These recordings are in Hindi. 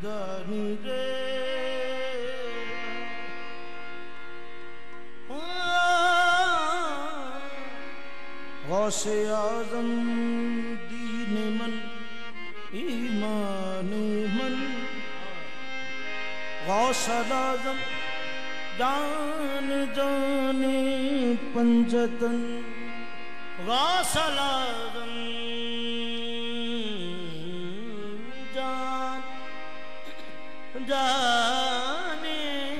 दानी रे गौसे आज़म दीन मन ईमान मन गौसल आज़म जान जाने पंजतन गौसल आज़म जान जाने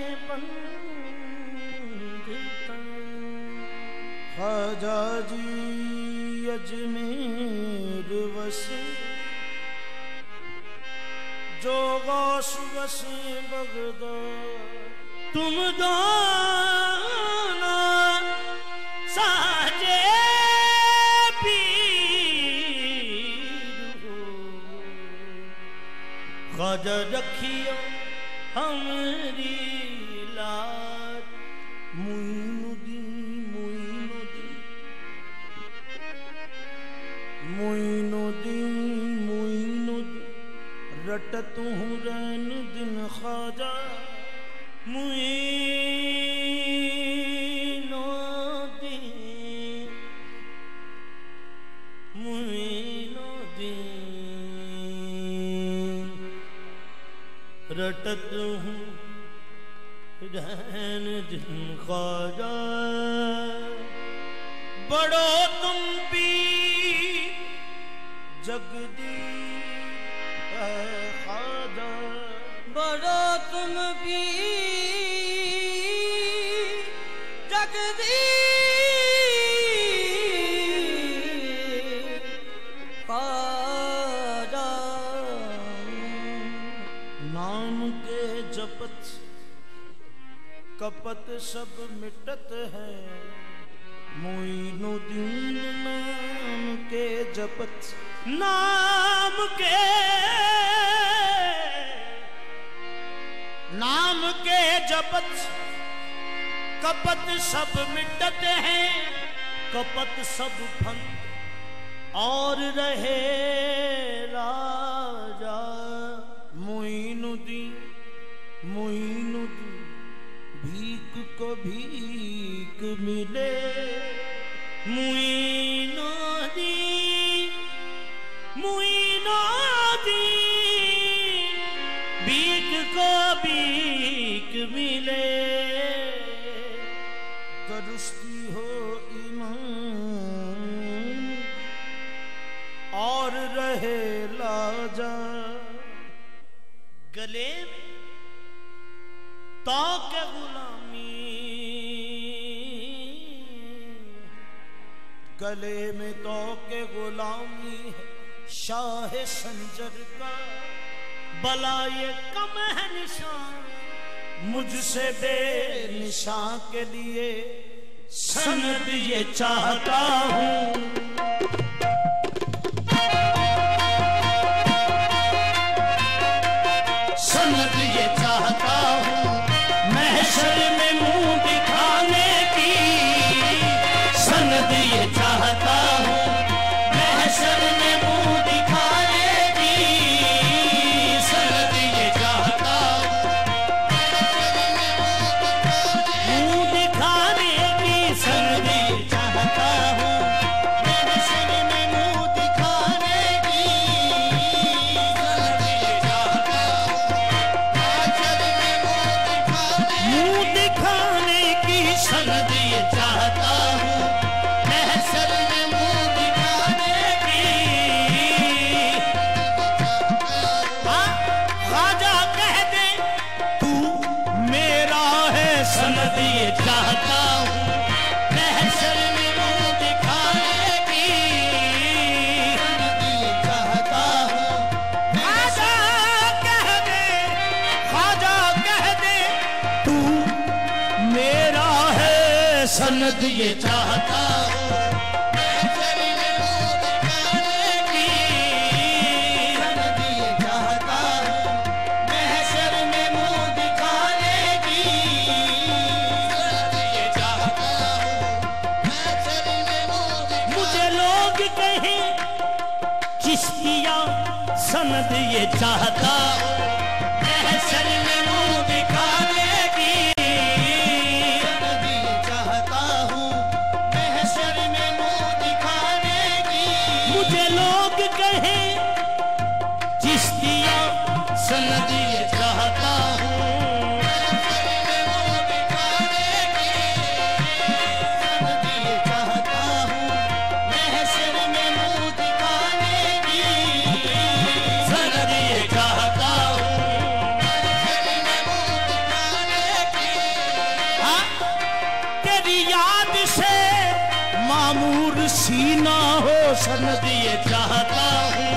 पंजतन ख्वाजा जी अजमेर वसे जो गौस वसे बगदाद तुम दोनों साजे पीर हो ख्वाजा रखियो हमारी लाज मोइनुद्दीन मोइनुद्दीन मोइनुद्दीन रटत हूँ रैन दिन ख्वाजा मोइनुद्दीन मोइनुद्दीन रटत हूँ रैन दिन ख्वाजा बड़ो तुम भी जगदीश ख्वाजा बड़ो तुम भी जगदीश ख्वाजा नाम के जपत कपत सब मिटत है मोइनुद्दीन नाम के जपत नाम के जपत कपत सब मिटत हैं कपत सब फंत और रहे राजा मोइनुद्दीन मोइनुद्दीन भीख को भीख मिले मोइनुद्दीन मोइनुद्दीन भीख को भीख मिले दुरुस्ती हो ईमान और रहे लाजा गले में ताके गुलामी गले में ताके गुलामी है शाह संजर का भला ये कम है निशान मुझसे बेनिशान के लिए सनद ये चाहता हूँ सनद ये चाहता हूँ महशर में मुंह दिखाने की सनद ये चाहता हूँ महशर में मुंह दिखाने की सनद ये चाहता हूँ मुंह दिखाने की सनद ये चाहता हूँ महशर में मुंह दिखाने की सनद ये चाहता हूँ मुंह दिखाने की सनद ये चाहता हूँ महशर में मुंह दिखाने की ख्वाजा कह दे तू मेरा है सनद ये चाहता हूँ महशर में मुंह दिखाने की सनद ये चाहता हूँ ख्वाजा कह दे तू मेरा है सनद ये चाहता हूँ महशर में मुंह दिखाने की सनद ये चाहता हूँ महशर में मुंह दिखाने की सनद ये चाहता हूँ महशर में मुंह दिखाने मुझे लोग कहें चिश्तिया सनद ये चाहता हूँ महशर में मुंह दिखाने की सनदी चाहता हूँ महशर में मुंह दिखाने की। मुझे लोग कहें चिश्तिया सनदी चाहता हूँ सीना हो सनदी चाहता हूँ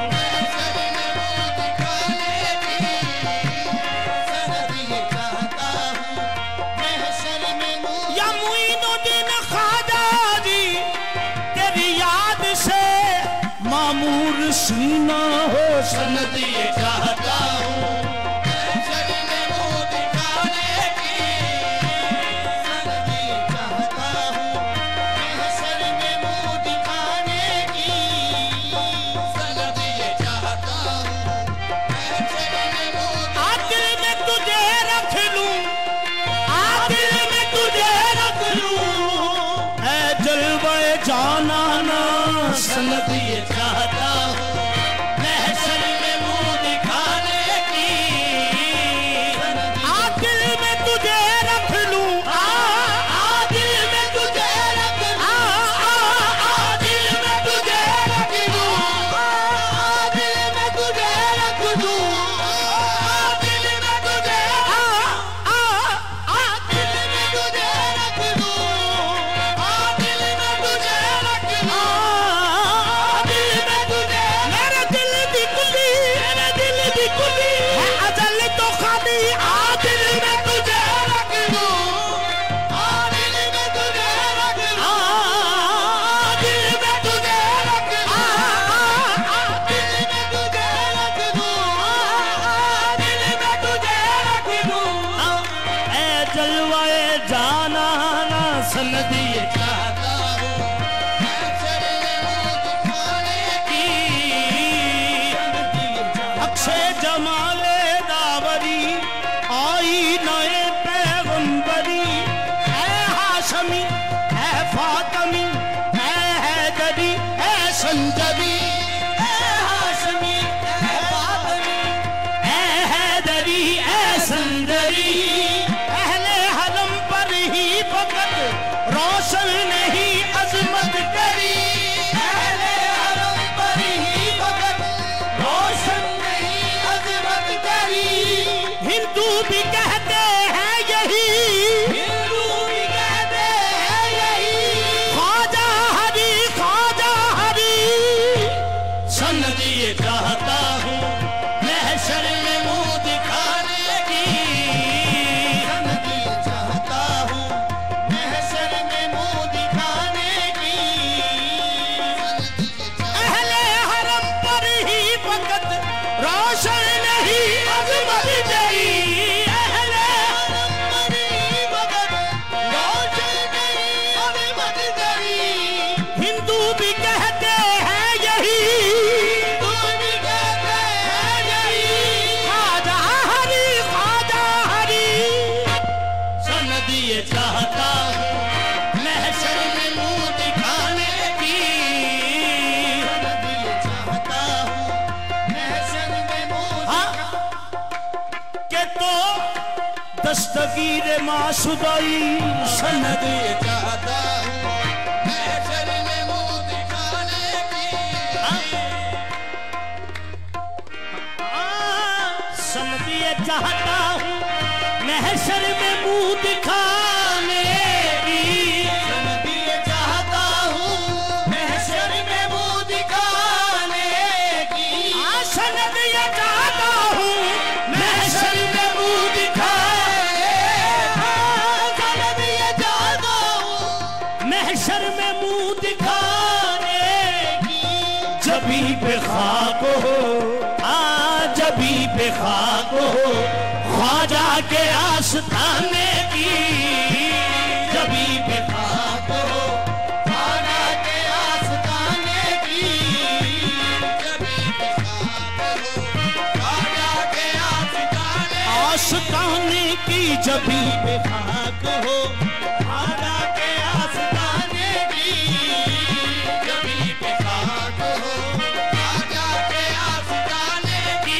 या मुईनुद्दीन ख्वाजा जी तेरी याद से मामूर सीना हो सनदी चाहता हूँ जाना ना सनदी चाहता हूँ महशर में मुंह दिखाने की आदिल में तुझे रख लूं आदिल में तुझे रख लूं आदिल में तुझे रख लूं आदिल में तुझे रख लूं आदिल में तुझे आदिल में तुझे रख लूं सनदी चाहता हूँ अक्षय जमाले दावरी आई नए पैगंबरी है हाशमी है फातमी है हैदरी है संजरी है हाशमी है फातमी है हैदरी है संजरी पहले हरम पर ही फकत रोशन नहीं अजमत करी पहले हरम पर ही फकत रोशन नहीं अजमत करी हिंदू भी कहते हैं यही हिंदू भी कहते हैं यही ख्वाजा हरी सनदी चाहता हूँ महशर में मुंह दिखाने की सनदी चाहता हूँ महशर में मुंह दिखाने की अहले हरम पर ही फकत रोशन नहीं अजमत तेरी अहले हरम पर ही फकत रोशन नहीं अजमत तेरी हिंदू भी कहते हैं यही हिंदू भी कहते हैं यही ख्वाजा हरी सनदी चाहता हूँ महशर में मुंह दिखाने की सनदी चाहता हूँ महशर में मुंह के तो दस्तगीर मासुदाई सनदी चाहता हूँ महशर में मुंह दिखाने की सनदी चाहता हूँ महशर में मुंह दिखाने की सनदी चाहता हूँ महशर में मुंह दिखाने की सनदी चाहता हूँ महशर में मुंह दिखाने सनदी चाहता हूँ महशर में मुंह दिखाने की जबी पे खाक हो जबी पे खाक हो ख्वाजा के आस्ताने की जबी पे खाक हो ख्वाजा के आस्ताने की जबी पे खाक हो ख्वाजा के आस्ताने आस्ताने की जबी पे खाक हो ख्वाजा के आस्ताने की, जबी पे खाक हो ख्वाजा के आस्ताने की,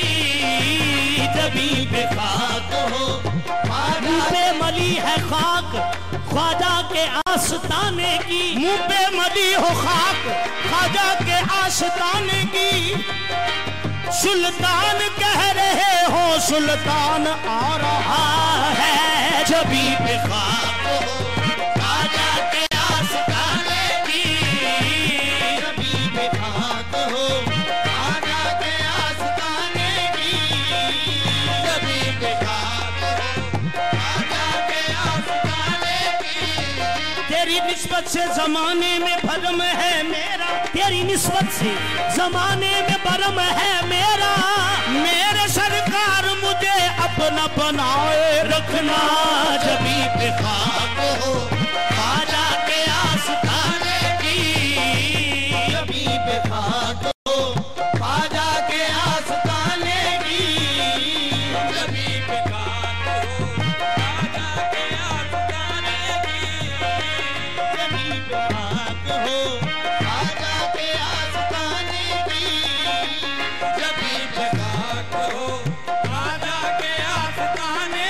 जबी पे खाक हो मुंह पे मली है खाक ख्वाजा के आस्ताने की, मुंह पे मली हो खाक ख्वाजा के आस्ताने की। सुल्तान कह रहे हो सुल्तान आ रहा है, जबी पे खाक हो ख्वाजा के आस्ताने की, जबी पे खाक हो ख्वाजा के आस्ताने की, जबी पे खाक हो ख्वाजा के आस्ताने की। तेरी निस्बत से जमाने में भरम है मेरा, तेरी निस्बत से जमाने में भरम है मेरा। मेरे सरकार मुझे अपना बनाए रखना, जबी पे खाक हो ख्वाजा के आस्ताने की, जबी पे खाक हो ख्वाजा के आस्ताने की, जबी पे खाक हो ख्वाजा के आस्ताने की, जबी पे खाक हो ख्वाजा के आस्ताने की, जबी पे खाक हो ख्वाजा के आस्ताने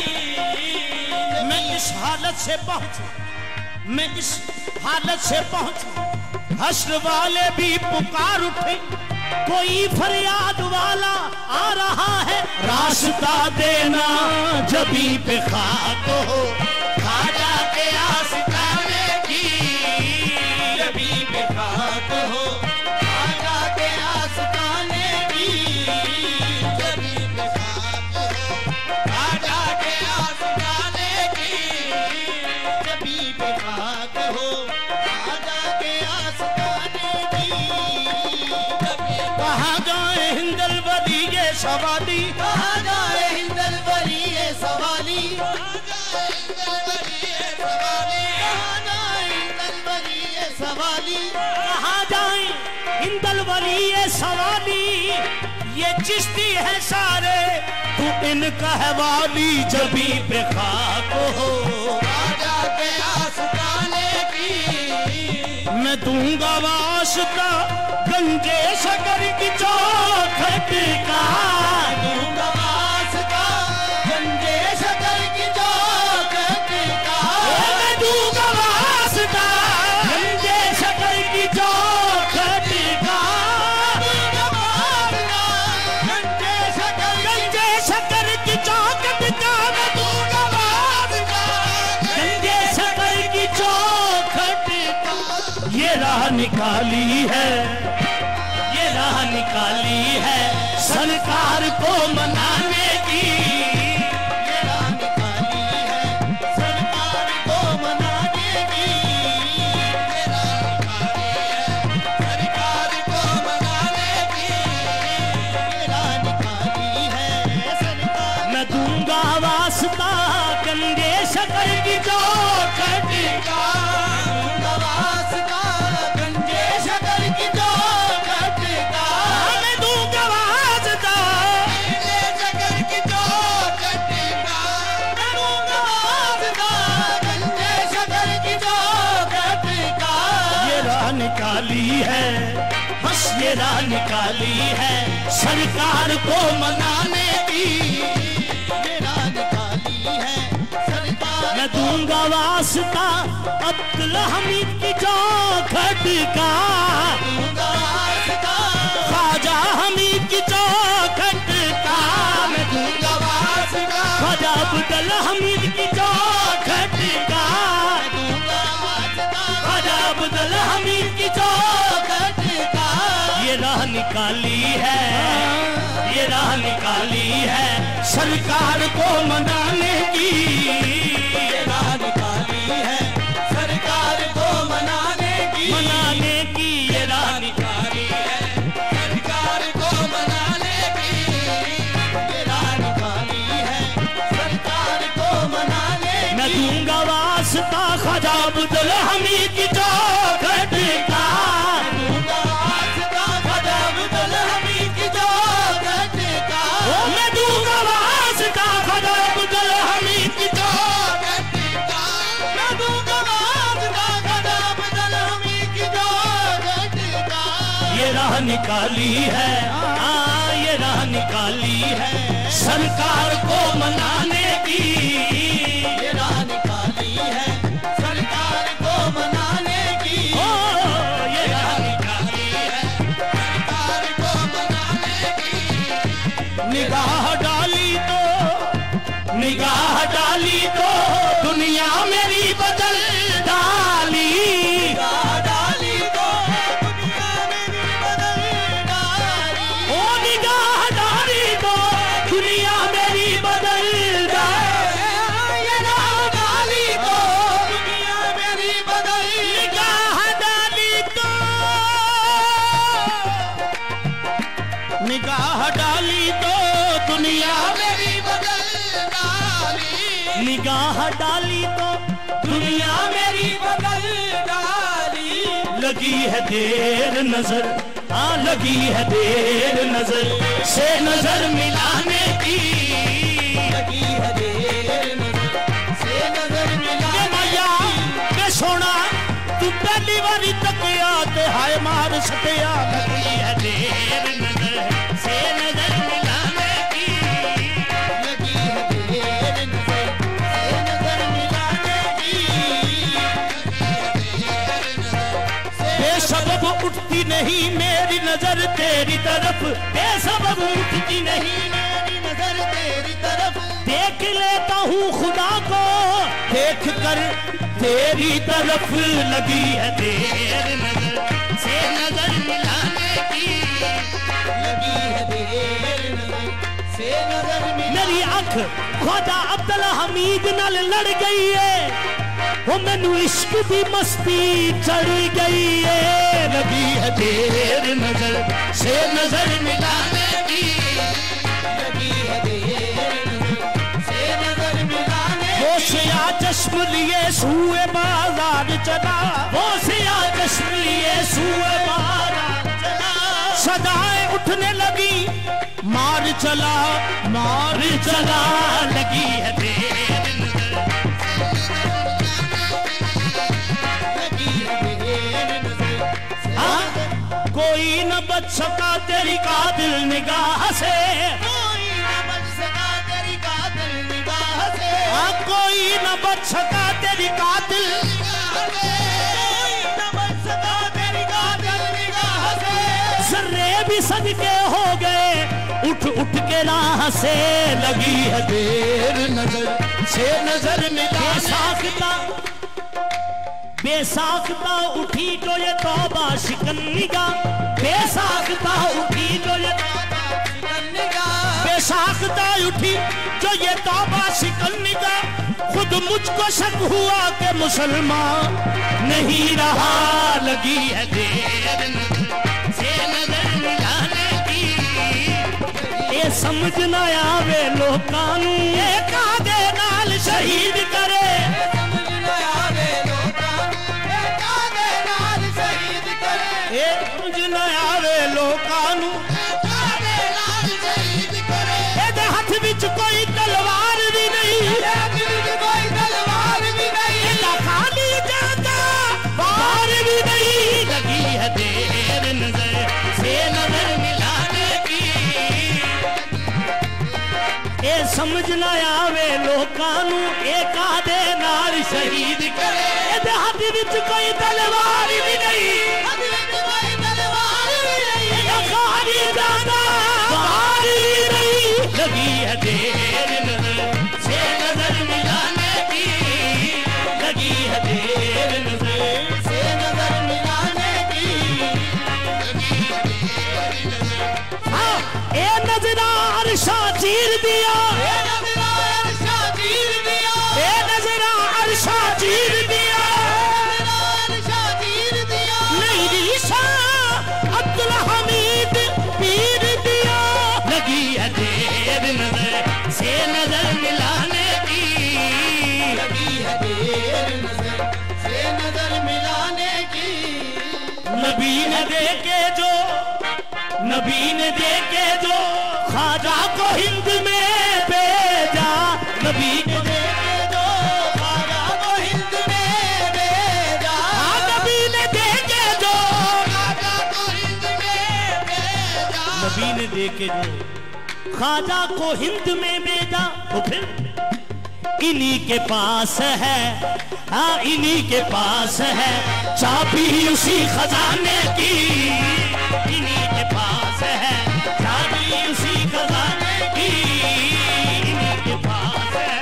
की। मैं इस हालत से पहुंचा, मैं इस हालत से पहुंचा, हश्र वाले भी पुकार उठे, कोई फरियाद वाला आ रहा है, रास्ता देना जबी पे खाक हो ख्वाजा के आस्ताने की, जबी पे खाक हो ख्वाजा के आस्ताने की, जबी पे खाक हो ख्वाजा के आस्ताने की, जबी पे खाक हो ख्वाजा के आस्ताने की, जबी कहाँ जाए हिंदल वली ये सवाली, कहाँ जाए हिंदल वली ये सवाली, सवाली कहाँ जाए हिंदल वली ये सवाली। ये चिश्ती है सारे तू इनका है वाली, जबी पे खाक हो ख्वाजा के आस्ताने की। मैं दूंगा वास्ता गंजे शकर की चौखट का, दूंगा वास्ता गंजे शकर की चौखट का, मैं दूंगा वास्ता गंजे शकर की चौखट का, दूंगा वास्ता गंजे शकर की चौखट का, मैं दूंगा वास्ता गंजे शकर की चौखट का। ये राह निकाली है, ये राह निकाली है सरकार को मनाने की, ये राह निकाली है सरकार को मनाने की, ये राह निकाली है सरकार को मनाने की, ये राह निकाली है सरकार। मैं दूंगा वास्ता गंजे शकर की चौखट का, दूंगा वास्ता गंजे शकर की चौखट का, मैं दूंगा वास्ता गंजे शकर की चौखट का, मैं दूंगा वास्ता गंजे शकर की चौखट का। ये राह निकाली है, बस ये राह निकाली है सरकार को मनाने की। ये राह निकाली है सरकार मैं दूंगा वास्ता अब्दुल हमीद की चौखट का, दूंगा वास्ता ख्वाजा हमीद की चौखट का, मैं दूंगा वास्ता ख्वाजा अब्दुल हमीद की चौखट का, दूंगा वास्ता ख्वाजा अब्दुल हमीद की चौखट का। ये राह निकाली है, ये राह निकाली है सरकार को मनाने की। ये राह निकाली है सरकार को मनाने की, मनाने की ये राह निकाली है सरकार को मनाने की, ये राह निकाली है सरकार को मनाने की। मैं दूंगा वास्ता ख्वाजा अब्दुल हमीद की चौखट का, दूंगा वास्ता ख्वाजा अब्दुल हमीद की चौखट का, मैं दूंगा वास्ता निकाली है, ये राह निकाली है सरकार को मनाने की, ये राह निकाली है सरकार को मनाने की, ये राह निकाली है सरकार को मनाने की। निगाह डाली तो दुनिया मेरी बदल डाली, निगाह डाली तो दुनिया मेरी बदल डाली, ओ निगाह डाली तो दुनिया मेरी बदल डाली, ये राह डाली तो दुनिया मेरी बदल, निगाह डाली तो, निगाह डाली तो दुनिया मेरी बदल डाली, निगाह डाली तो दुनिया मेरी बदल डाली। लगी है देर नजर, हाँ लगी है देर नजर से नजर मिलाने की, लगी है देर नजर से नजर मिलाने मैया मैं सोना तू पहली बारी तक याद हाय मार सटिया, लगी है देर नजर से नजर मिलाने की, लगी है देर नजर से नजर मिलाने की, बेसबब उठती नहीं मेरी नजर तेरी तरफ, बेसबब उठती नहीं मेरी नजर तेरी तरफ, देख लेता हूँ खुदा को देख कर तेरी तरफ, लगी है देर नजर से नजर मिलाने की, लगी है देर नजर से नजर मिलाने मेरी अख ख्वाजा अब्दुल हमीद नाल लड़ गई है, वो मैनू इश्क दी मस्ती चढ़ गई है, लगी है देर नजर से नजर मिलाने की, लगी है देर नजर से नजर मिलाने वो सिया चश्म लिए सूए बाजार चला, वो सिया चश्म लिए सूए बाजार चला, सदाएं उठने लगी मार चला, लगी है देर लगी है देर नजर से हाँ, कोई न बच सका तेरी कातिल निगाह से, कोई न बच सका तेरी कातिल निगाह से, हाँ कोई न बच सका तेरी कातिल, कोई न बच सका तेरी कातिल निगाह से, जर्रे भी सदके हो गए उठ उठ के राह से, लगी है देर नजर से नजर मिला, बेसाख्ता उठी जो ये तौबा शिकन निगाह, बेसाख्ता उठी जो ये बेसाख्ता उठी जो ये तौबा शिकन निगाह, खुद मुझको शक हुआ कि मुसलमान नहीं रहा, लगी है देर नजर से नजर मिलाने की, ये समझ ना आवे लोकां नूं ये कादे नाल शहीद करे, समझ न आवे लोकां नूं ये कादे नाल शहीद करे, ये समझ ना आवे लोकां नूं कादे नाल शहीद करे, ਇਹਦੇ ਹੱਥ ਵਿੱਚ ਕੋਈ ਤਲਵਾਰ ਵੀ ਨਹੀਂ, कोई तलवार भी नहीं, ਇਹਦਾ ਖਾਲੀ ਜਾਂਦਾ ਵਾਰ ਵੀ ਨਹੀਂ, लगी है देर नजर से नजर मिलाने की, ਇਹ ਸਮਝ ਨਾ ਆਵੇ ਲੋਕਾਂ ਨੂੰ ਇਹ ਕਾਦੇ ਨਾਲ ਸ਼ਹੀਦ ਕਰੇ, ਇਹਦੇ ਹੱਥ ਵਿੱਚ ਕੋਈ ਤਲਵਾਰ ਵੀ ਨਹੀਂ, कोई तलवार भी नहीं, ਇਹਦਾ ਖਾਲੀ ਜਾਂਦਾ ਵਾਰ ਵੀ ਨਹੀਂ, लगी है देर नजर से नजर मिलाने की, लगी है देर नजर से नजर मिलाने की, हाँ ए नजरा अरशा चीर दिया, ये नजरा अरशा चीर दिया, ए नजरा अरशा चीर दिया, नजरा अरशा चीर दिया, नहीं रीशा अब्दुल हमीद पीर दिया, लगी है देर नजर से नजर मिलाने की, लगी है देर नजर से नजर मिलाने की, नबी ने देखे जो नबी ने देखे जो ख्वाजा को हिंद में भेजा, नबी ने देखे जो ख्वाजा को हिंद में भेजा, हाँ नबी ने देखे जो ख्वाजा को हिंद में नबी ने देखे जो ख्वाजा को हिंद में भेजा, तो फिर इन्हीं के पास है, हाँ इन्हीं के पास है चाबी उसी खजाने की, इन्हीं के पास है चाबी उसी खजाने की, इन्हीं के पास है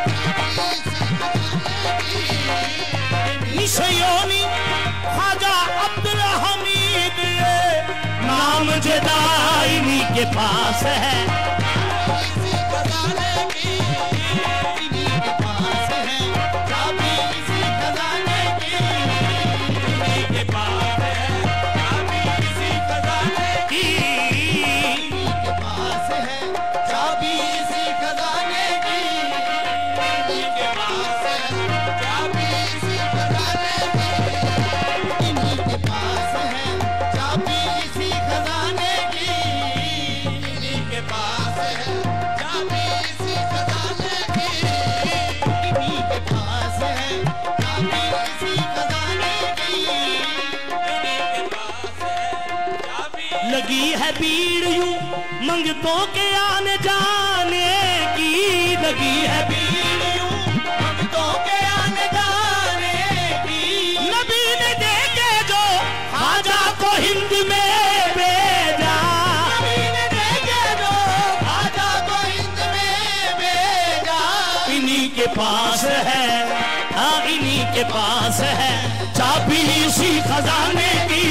निशयोनी ख्वाजा अब्दुल हमीद नाम जदा इन्हीं के पास है, इसी खजाने की, इन्हीं के पास है चाबी इसी खजाने की, इन्हीं के पास है चाबी इसी खजाने की, इन्हीं के पास है चाबी इसी खजाने की, इन्हीं के पास है चाबी इसी खजाने की, इन्हीं के पास है चाबी इसी खजाने की, इन्हीं के पास है चाबी इसी खजाने की, इन्हीं के पास है चाबी इसी खजाने की, इन्हीं के पास है चाबी। लगी है भीड़ यूं मंगतों के आने जाने की, लगी है भीड़ यूं मंगतों के आने जाने की, नबी ने देखे जो ख्वाजा को हिंद में भेजा, नबी ने देखे जो ख्वाजा को हिंद में भेजा, इन्हीं के पास है, हाँ इन्हीं के पास है चाबी इसी खजाने की,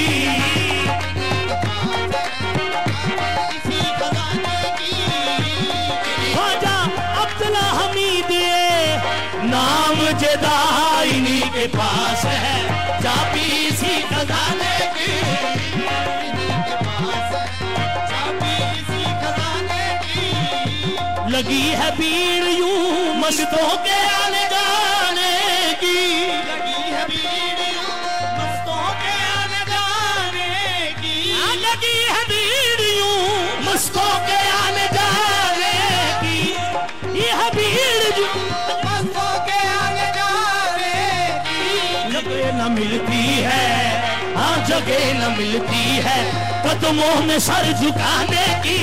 इसी खजाने की, ख्वाजा अब्दुल हमीद नाम जदा इन्हीं के पास है चाबी इसी खजाने की, इन्हीं के पास है चाबी इसी खजाने की, लगी है भीड़ यूं मस्तों के आने जाने की, लगी है भीड़ यूं मस्तों के आने जाने की, लगी है भीड़ यूं मस्तों के आने जाने की, यह भीड़ यूं मस्तों के आने जाने की, जगह न मिलती है, हाँ जगह न मिलती है कदमों में सर झुकाने की,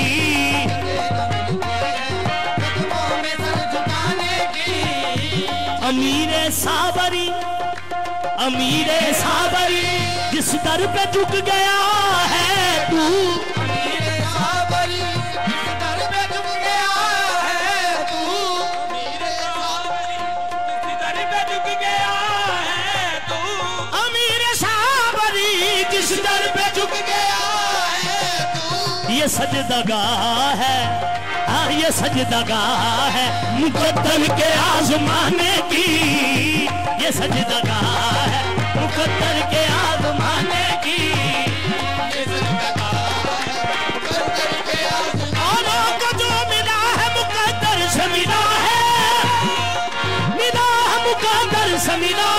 कदमों में सर झुकाने की, अमीरे साबरी, अमीरे साबरी जिस दर पे झुक गया है तू, अमीरे साबरी जिस दर पे झुक गया है तू, अमीरे साबरी जिस दर पे झुक गया है तू, अमीरे साबरी जिस दर पे झुक गया है तू, ये सजदगाह है, हाँ ये सजदगाह है मुकद्दर के आजमाने की, ये सजदगाह है मुकद्दर के आजमाने की, ये सजदगाह है मुकद्दर के आज़माने औरों को जो मिला है मुकद्दर से मिला है, मिला है मुकद्दर से मिला